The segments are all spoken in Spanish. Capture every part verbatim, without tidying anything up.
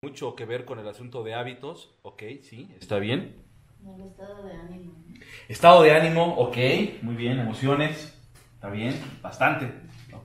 Mucho que ver con el asunto de hábitos, ok, sí, está bien. El estado de ánimo. Estado de ánimo, ok, muy bien, emociones, está bien, bastante, ok.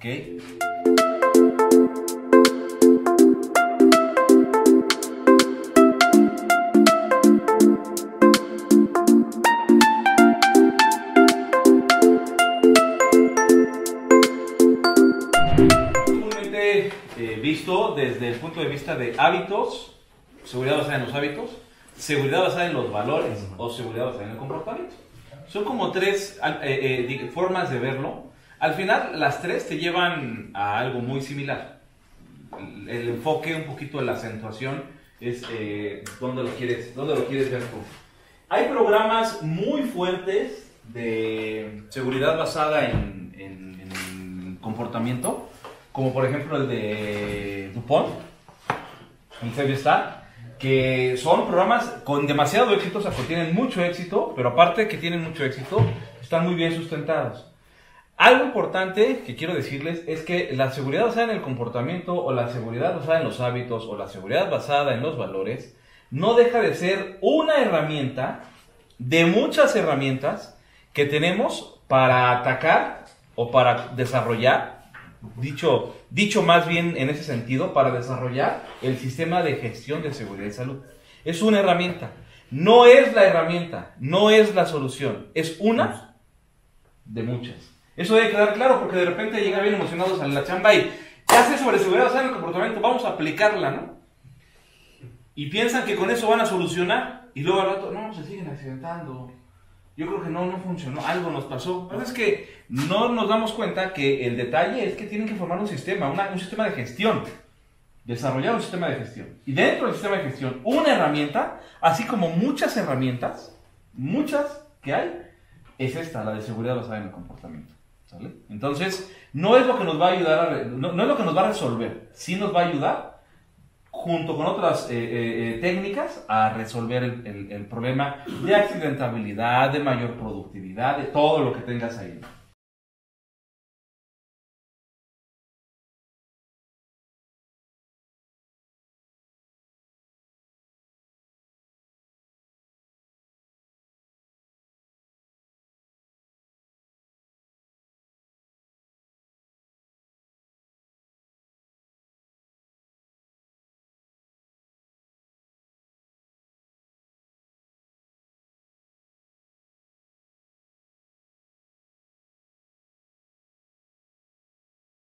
Comúnmente eh, visto desde el punto de vista de hábitos, seguridad basada en los hábitos, seguridad basada en los valores o seguridad basada en el comportamiento. Son como tres eh, eh, formas de verlo. Al final, las tres te llevan a algo muy similar. El, el enfoque, un poquito de la acentuación, es eh, dónde lo quieres, dónde lo quieres ver tú. Hay programas muy fuertes de seguridad basada en, en, en comportamiento, como por ejemplo el de DuPont, el Sevier, que son programas con demasiado éxito, o sea, que tienen mucho éxito, pero aparte de que tienen mucho éxito, están muy bien sustentados. Algo importante que quiero decirles es que la seguridad basada en el comportamiento, o la seguridad basada en los hábitos, o la seguridad basada en los valores, no deja de ser una herramienta de muchas herramientas que tenemos para atacar o para desarrollar, Dicho, dicho más bien en ese sentido, para desarrollar el sistema de gestión de seguridad y salud. Es una herramienta. No es la herramienta, no es la solución. Es una de muchas. Eso debe quedar claro porque de repente llegan bien emocionados a la chamba y ya sé sobre seguridad basada en el comportamiento, vamos a aplicarla, ¿no? Y piensan que con eso van a solucionar y luego al rato, no, se siguen accidentando. Yo creo que no, no funcionó, algo nos pasó. Pero es que no nos damos cuenta que el detalle es que tienen que formar un sistema, una, un sistema de gestión. Desarrollar un sistema de gestión. Y dentro del sistema de gestión, una herramienta, así como muchas herramientas, muchas que hay, es esta, la de seguridad basada en el comportamiento. ¿Sale? Entonces, no es lo que nos va a ayudar, a, no, no es lo que nos va a resolver, sí nos va a ayudar junto con otras eh, eh, técnicas, a resolver el, el, el problema de accidentabilidad, de mayor productividad, de todo lo que tengas ahí.